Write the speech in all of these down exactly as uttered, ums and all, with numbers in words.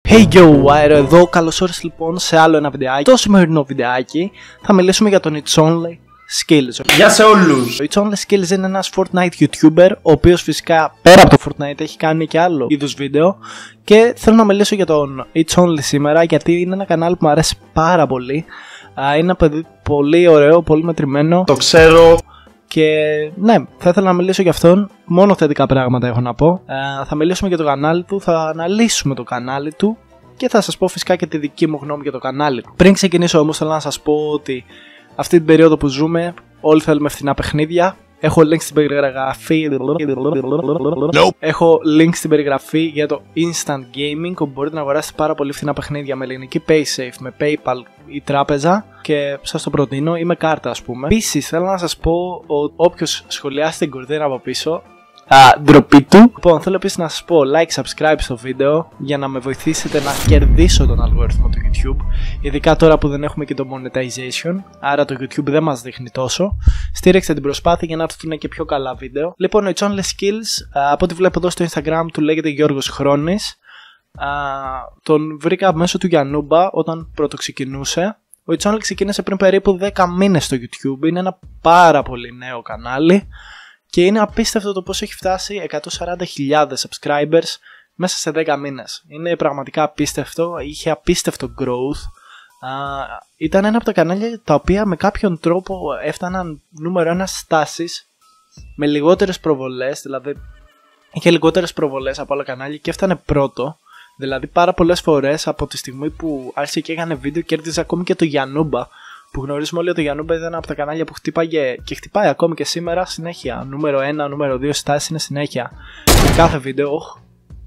Hey yo, Wire εδώ, καλώς ήρθες λοιπόν σε άλλο ένα βιντεάκι. Στο σημερινό βιντεάκι θα μιλήσουμε για τον It's Only Skills. Γεια σε όλους! Ο It's Only Skills είναι ένας Fortnite YouTuber, ο οποίος φυσικά πέρα από το Fortnite έχει κάνει και άλλο είδους βίντεο. Και θέλω να μιλήσω για τον It's Only σήμερα, γιατί είναι ένα κανάλι που μου αρέσει πάρα πολύ. Είναι ένα παιδί πολύ ωραίο, πολύ μετρημένο. Το ξέρω. Και ναι, θα ήθελα να μιλήσω για αυτόν. Μόνο θετικά πράγματα έχω να πω. Ε, θα μιλήσουμε για το κανάλι του, θα αναλύσουμε το κανάλι του και θα σας πω φυσικά και τη δική μου γνώμη για το κανάλι του. Πριν ξεκινήσω όμως, θέλω να σας πω ότι αυτή την περίοδο που ζούμε, όλοι θέλουμε φθηνά παιχνίδια. Έχω link στην περιγραφή. Nope. Έχω link στην περιγραφή για το Instant Gaming, όπου μπορείτε να αγοράσετε πάρα πολύ φθηνά παιχνίδια με ελληνική PaySafe, με PayPal ή τράπεζα. Και σας το προτείνω, ή με κάρτα ας πούμε. Επίσης θέλω να σας πω ότι όποιος σχολιάσει την κορδίνα από πίσω, α, ντροπή του. Λοιπόν, θέλω επίσης να σας πω like, subscribe στο βίντεο για να με βοηθήσετε να κερδίσω τον αλγόριθμο του YouTube. Ειδικά τώρα που δεν έχουμε και το monetization, άρα το YouTube δεν μας δείχνει τόσο. Στήριξτε την προσπάθεια για να έρθουν και πιο καλά βίντεο. Λοιπόν, ο It's Only Skills, α, από ό,τι βλέπω εδώ στο Instagram του λέγεται Γιώργος Χρόνης. Α, τον βρήκα μέσω του Γιαννούμπα όταν πρώτο ξεκινούσε. Ο It's Only ξεκίνησε πριν περίπου δέκα μήνες στο YouTube, είναι ένα πάρα πολύ νέο κανάλι και είναι απίστευτο το πώς έχει φτάσει εκατόν σαράντα χιλιάδες subscribers μέσα σε δέκα μήνες. Είναι πραγματικά απίστευτο, είχε απίστευτο growth. Uh, ήταν ένα από τα κανάλια τα οποία με κάποιον τρόπο έφταναν νούμερο ένα στάσεις με λιγότερες προβολές, δηλαδή είχε λιγότερες προβολές από άλλα κανάλια και έφτανε πρώτο. Δηλαδή πάρα πολλές φορές από τη στιγμή που άρχισε και έκανε βίντεο κέρδιζε ακόμη και το Γιαννούμπα, που γνωρίζουμε όλοι ότι το Γιαννούμπα ήταν από τα κανάλια που χτύπαγε και χτυπάει ακόμη και σήμερα συνέχεια. Νούμερο ένα, νούμερο δύο στάσεις είναι συνέχεια σε κάθε βίντεο. Oh.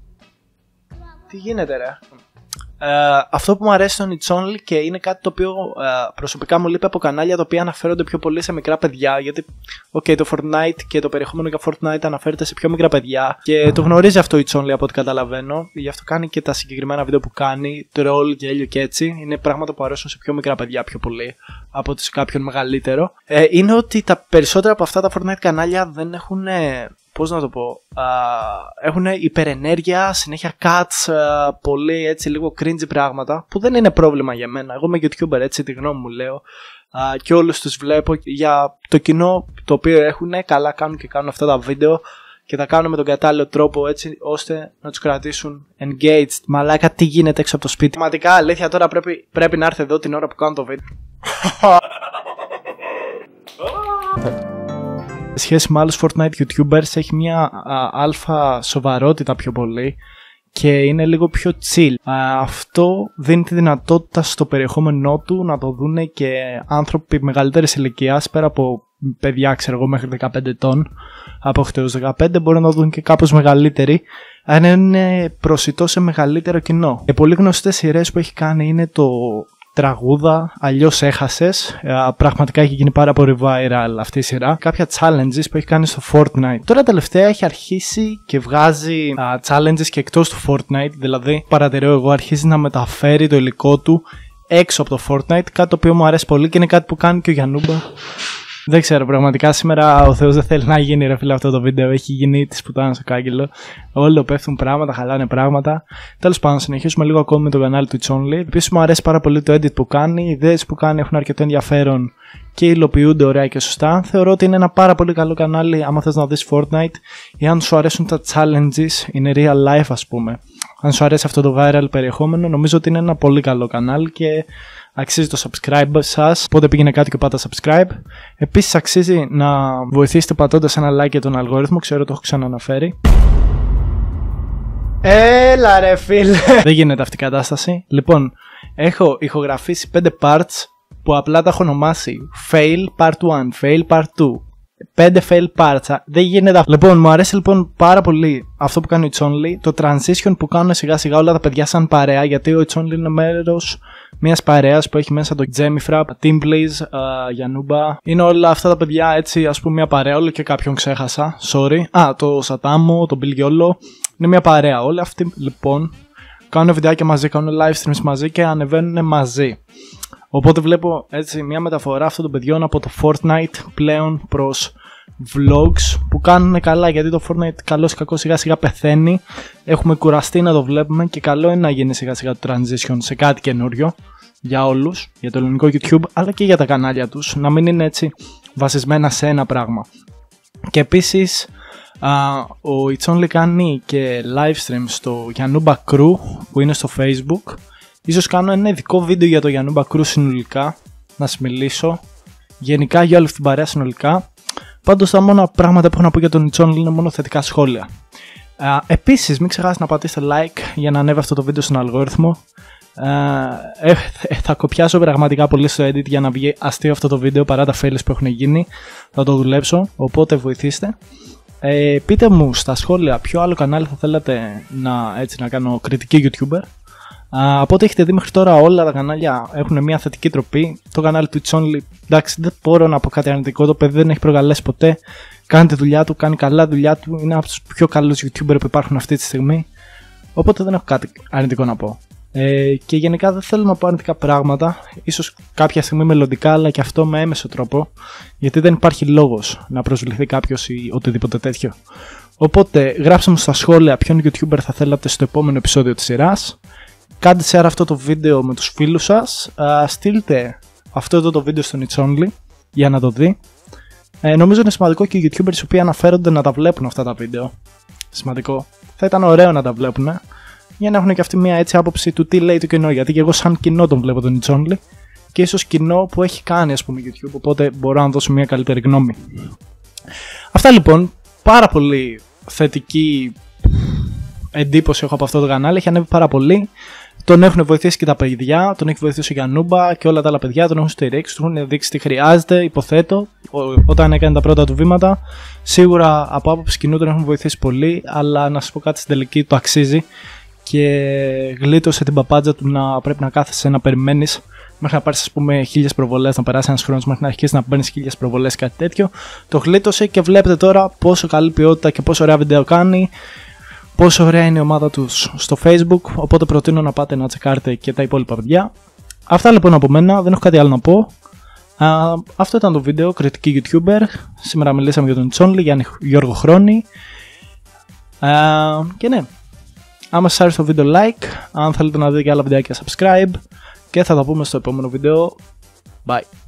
Τι γίνεται ρε. Uh, αυτό που μου αρέσει στον It's Only και είναι κάτι το οποίο uh, προσωπικά μου λείπει από κανάλια τα οποία αναφέρονται πιο πολύ σε μικρά παιδιά, γιατί okay, το Fortnite και το περιεχόμενο για Fortnite αναφέρεται σε πιο μικρά παιδιά και το γνωρίζει αυτό It's Only από ό,τι καταλαβαίνω, γι' αυτό κάνει και τα συγκεκριμένα βίντεο που κάνει, troll, γέλιο και έτσι. Είναι πράγματα που αρέσουν σε πιο μικρά παιδιά πιο πολύ από ότι σε κάποιον μεγαλύτερο. Uh, είναι ότι τα περισσότερα από αυτά τα Fortnite κανάλια δεν έχουν... Πώς να το πω, α, έχουν υπερενέργεια, συνέχεια cuts, α, πολύ έτσι λίγο cringy πράγματα που δεν είναι πρόβλημα για μένα. Εγώ είμαι YouTuber, έτσι τη γνώμη μου λέω, α, και όλους τους βλέπω για το κοινό το οποίο έχουν, καλά κάνουν και κάνουν αυτά τα βίντεο και τα κάνουν με τον κατάλληλο τρόπο έτσι ώστε να τους κρατήσουν engaged. Μαλάκα, τι γίνεται έξω από το σπίτι. Πραγματικά αλήθεια τώρα πρέπει, πρέπει να έρθει εδώ την ώρα που κάνω το βίντεο. Σε σχέση με άλλους Fortnite YouTubers έχει μια α, αλφα σοβαρότητα πιο πολύ και είναι λίγο πιο chill. Α, αυτό δίνει τη δυνατότητα στο περιεχόμενό του να το δούνε και άνθρωποι μεγαλύτερης ηλικίας, πέρα από παιδιά ξέρω εγώ μέχρι δεκαπέντε ετών, από οκτώ έως δεκαπέντε μπορούν να το δουν και κάπως μεγαλύτεροι, αν είναι προσιτό σε μεγαλύτερο κοινό. Οι πολύ γνωστές σειρές που έχει κάνει είναι το Τραγούδα, αλλιώς έχασες. Πραγματικά έχει γίνει πάρα πολύ viral αυτή η σειρά. Κάποια challenges που έχει κάνει στο Fortnite. Τώρα τελευταία έχει αρχίσει και βγάζει uh, challenges και εκτός του Fortnite. Δηλαδή, παρατηρώ εγώ, αρχίζει να μεταφέρει το υλικό του έξω από το Fortnite. Κάτι το οποίο μου αρέσει πολύ και είναι κάτι που κάνει και ο Γιαννούμπα. Δεν ξέρω, πραγματικά σήμερα ο Θεός δεν θέλει να γίνει ρε φίλε αυτό το βίντεο. Έχει γίνει τη πουτάνα στο κάγκελο. Όλοι πέφτουν πράγματα, χαλάνε πράγματα. Τέλος πάντων, συνεχίσουμε λίγο ακόμη με το κανάλι του It's Only. Επίσης μου αρέσει πάρα πολύ το edit που κάνει. Οι ιδέες που κάνει έχουν αρκετό ενδιαφέρον και υλοποιούνται ωραία και σωστά. Θεωρώ ότι είναι ένα πάρα πολύ καλό κανάλι άμα θες να δεις Fortnite ή αν σου αρέσουν τα challenges in real life ας πούμε. Αν σου αρέσει αυτό το viral περιεχόμενο, νομίζω ότι είναι ένα πολύ καλό κανάλι και αξίζει το subscribe σας, οπότε πήγαινε κάτω και πάτα subscribe. Επίσης αξίζει να βοηθήσετε πατώντας ένα like για τον αλγόριθμο, ξέρω το έχω ξαναναφέρει. Έλα ρε φίλε. Δεν γίνεται αυτή η κατάσταση. Λοιπόν, έχω ηχογραφήσει πέντε parts που απλά τα έχω ονομάσει Fail Part one, Fail Part two, πέντε fail parts. Δεν γίνεται αυτό. Λοιπόν, μου αρέσει λοιπόν πάρα πολύ αυτό που κάνει ο It's Only, το transition που κάνουν σιγά σιγά όλα τα παιδιά σαν παρέα, γιατί ο It's Only είναι μέρος μιας παρέας που έχει μέσα το Gemifrap, Teamplays, uh, Γιαννούμπα. Είναι όλα αυτά τα παιδιά έτσι, ας πούμε, μια παρέα. Όλο και κάποιον ξέχασα. Sorry. Α, το Σατάμο, το Μπιλγιόλο. Είναι μια παρέα. Όλοι αυτοί λοιπόν κάνουν βιντεάκια μαζί, κάνουν live streams μαζί και ανεβαίνουν μαζί. Οπότε βλέπω έτσι μια μεταφορά αυτών των παιδιών από το Fortnite πλέον προς vlogs που κάνουν καλά, γιατί το Fortnite καλώς ή κακώς σιγά σιγά πεθαίνει. Έχουμε κουραστεί να το βλέπουμε και καλό είναι να γίνει σιγά σιγά το transition σε κάτι καινούριο για όλους, για το ελληνικό YouTube αλλά και για τα κανάλια τους, να μην είναι έτσι βασισμένα σε ένα πράγμα. Και επίσης uh, ο It's Only κάνει και live stream στο Yanuba Crew που είναι στο Facebook. Ίσως κάνω ένα ειδικό βίντεο για το Yanuba Crew συνολικά, να σας μιλήσω γενικά για όλη αυτή την παρέα συνολικά. Πάντως τα μόνα πράγματα που έχω να πω για τον It's Only είναι μόνο θετικά σχόλια. Uh, επίσης μην ξεχάσετε να πατήσετε like για να ανέβει αυτό το βίντεο στον αλγόριθμο. Uh, ε, θα κοπιάσω πραγματικά πολύ στο edit για να βγει αστείο αυτό το βίντεο παρά τα fails που έχουν γίνει. Θα το δουλέψω, οπότε βοηθήστε. Ε, πείτε μου στα σχόλια ποιο άλλο κανάλι θα θέλατε να, έτσι, να κάνω κριτική YouTuber. Uh, από ό,τι έχετε δει μέχρι τώρα όλα τα κανάλια έχουν μια θετική τροπή. Το κανάλι του It's Only, εντάξει, δεν μπορώ να πω κάτι αρνητικό, το παιδί δεν έχει προκαλέσει ποτέ. Κάνει τη δουλειά του, κάνει καλά δουλειά του, είναι από τους πιο καλούς YouTuber που υπάρχουν αυτή τη στιγμή. Οπότε δεν έχω κάτι αρνητικό να πω. Ε, και γενικά δεν θέλω να πω αρνητικά πράγματα, ίσως κάποια στιγμή μελλοντικά, αλλά και αυτό με έμεσο τρόπο, γιατί δεν υπάρχει λόγος να προσβληθεί κάποιος ή οτιδήποτε τέτοιο. Οπότε γράψτε μου στα σχόλια ποιον YouTuber θα θέλατε στο επόμενο επεισόδιο της σειράς. Κάντε share αυτό το βίντεο με τους φίλους σας. Α, στείλτε αυτό εδώ το βίντεο στον It's Only για να το δει. Ε, νομίζω είναι σημαντικό και οι YouTubers οι οποίοι αναφέρονται να τα βλέπουν αυτά τα βίντεο. Σημαντικό. Θα ήταν ωραίο να τα βλέπουν, για να έχουν και αυτή μια έτσι άποψη του τι λέει το κοινό. Γιατί και εγώ σαν κοινό τον βλέπω τον It's Only και ίσως κοινό που έχει κάνει ας πούμε YouTube, οπότε μπορώ να δώσω μια καλύτερη γνώμη. Αυτά λοιπόν, πάρα πολύ θετική εντύπωση έχω από αυτό το κανάλι, έχει ανέβει πάρα πολύ. Τον έχουν βοηθήσει και τα παιδιά, τον έχει βοηθήσει ο Yanuba και όλα τα άλλα παιδιά, τον έχουν στηρίξει, του έχουν δείξει τι χρειάζεται, υποθέτω, όταν έκανε τα πρώτα του βήματα. Σίγουρα από άποψη κοινού τον έχουν βοηθήσει πολύ, αλλά να σας πω κάτι, στην τελική το αξίζει και γλίτωσε την παπάντζα του να πρέπει να κάθεσαι να περιμένεις μέχρι να πάρεις ας πούμε χίλιες προβολές, να περάσει ένας χρόνος μέχρι να αρχίσεις να παίρνεις χίλιες προβολές, κάτι τέτοιο. Το γλίτωσε και βλέπετε τώρα πόσο καλή ποιότητα και πόσο ωραία βίντεο κάνει. Πόσο ωραία είναι η ομάδα τους στο Facebook, οπότε προτείνω να πάτε να τσεκάρετε και τα υπόλοιπα παιδιά. Αυτά λοιπόν από μένα, δεν έχω κάτι άλλο να πω. Α, αυτό ήταν το βίντεο, κριτική YouTuber. Σήμερα μιλήσαμε για τον It's Only, για Γιώργο Χρόνη. Α, και ναι, άμα σας άρεσε το βίντεο like, αν θέλετε να δείτε και άλλα βιντεάκια subscribe και θα τα πούμε στο επόμενο βίντεο. Bye.